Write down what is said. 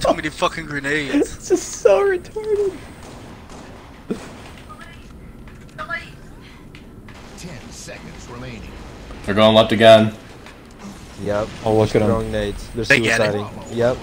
Too many fucking grenades. It's just so retarded. 10 seconds remaining. They're going left again. Yep. Oh, look at them. Throwing nades. They're They get it. suiciding. Yep.